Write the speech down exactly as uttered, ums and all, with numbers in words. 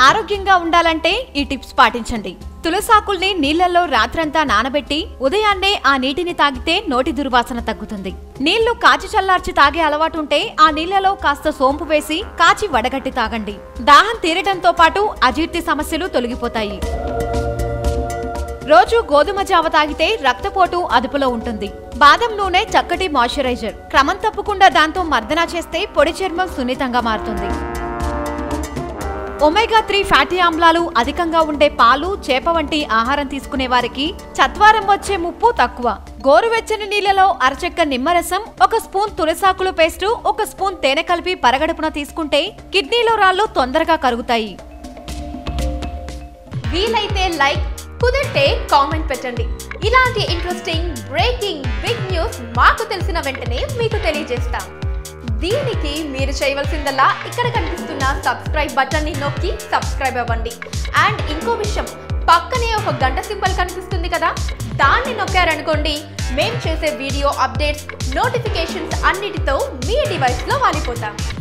ఆరోగ్యంగా ఉండాలంటే ఈ టిప్స్ పాటించండి. తులసాకుల్ని నీళ్లలో రాత్రంతా నానబెట్టి ఉదయాన్నే ఆ నీటిని తాగితే నోటి దుర్వాసన తగ్గుతుంది. నీళ్లు కాచి చల్లార్చి తాగే అలవాటుంటే ఆ నీళ్లలో కాస్త సోంపు వేసి కాచి వడగట్టి తాగండి. దాహం తీరటంతో పాటు అజీర్తి సమస్యలు తొలగిపోతాయి. రోజు గోధుమ జావ తాగితే రక్తపోటు అదుపులో ఉంటుంది. బాదం నూనె చక్కటి మాయిశ్చరైజర్. క్రమం తప్పకుండా దాంతో మర్దన చేస్తే పొడి చర్మం సున్నితంగా మారుతుంది. ఒమేగా త్రీ ఫ్యాటీ ఆమ్లాలు అధికంగా ఉండే పాలు, చేప వంటి ఆహారం తీసుకునే వారికి చత్వారం వచ్చే ముప్పు తక్కువ. గోరువెచ్చని నీళ్లలో అరచెక్క నిమ్మరసం, ఒక స్పూన్ తులసాకులు పేస్టు, ఒక స్పూన్ తేనె కలిపి పరగడుపున తీసుకుంటే కిడ్నీలో రాళ్లు తొందరగా కరుగుతాయి. వీలైతే లైక్, కుదిరితే కామెంట్ పెట్టండి. ఇలాంటి ఇంట్రెస్టింగ్ బ్రేకింగ్ బిగ్ న్యూస్ మాకు తెలిసిన వెంటనే మీకు తెలియజేస్తాం. దీనికి మీరు చేయవలసిందల్లా ఇక్కడ కనిపిస్తున్న సబ్స్క్రైబ్ బటన్ ని నొక్కి సబ్స్క్రైబ్ అవ్వండి. అండ్ ఇంకో విషయం, పక్కనే ఒక గంట సింబల్ కనిపిస్తుంది కదా, దాన్ని నొక్కారనుకోండి మేము చేసే వీడియో అప్డేట్స్, నోటిఫికేషన్స్ అన్నిటితో మీ డివైస్ లో వాలిపోతాం.